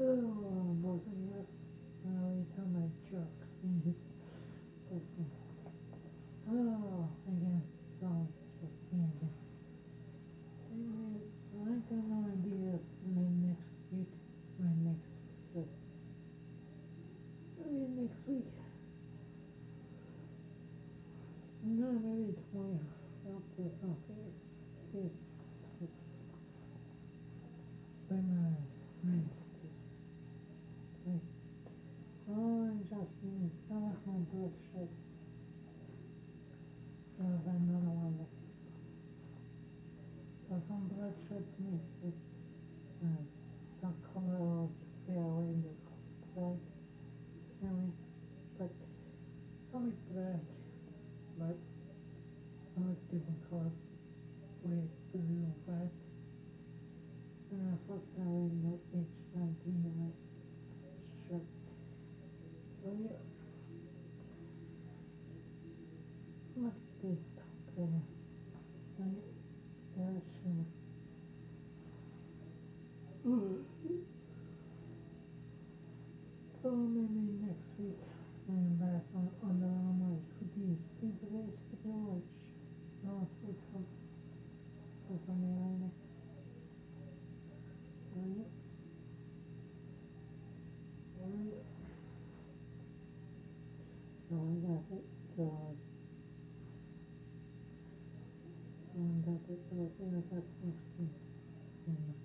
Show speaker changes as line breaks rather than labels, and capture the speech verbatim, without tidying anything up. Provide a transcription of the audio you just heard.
Oh, both of us. Every time I jokes in his listening. Oh, again, so just me again. Anyways, I got no ideas my next week, my next this. Maybe next week. No, maybe tomorrow. After something is is by my friends this like oh just me. I like my black shirt. So I have another one like this. So some black shirts make with uh, the color of the rainbow black. I mean, but I like black, but I like different colors. Red, blue, white. And uh, first I wearing the H nineteen in my shirt. So yeah, look at this top there. So yeah, yeah, sure. So maybe next week I invest on Under Armour hoodies. See today's video which last week for for something like that. So yeah, so yeah. So that's it. So, so that's it. So I'll see you guys next week.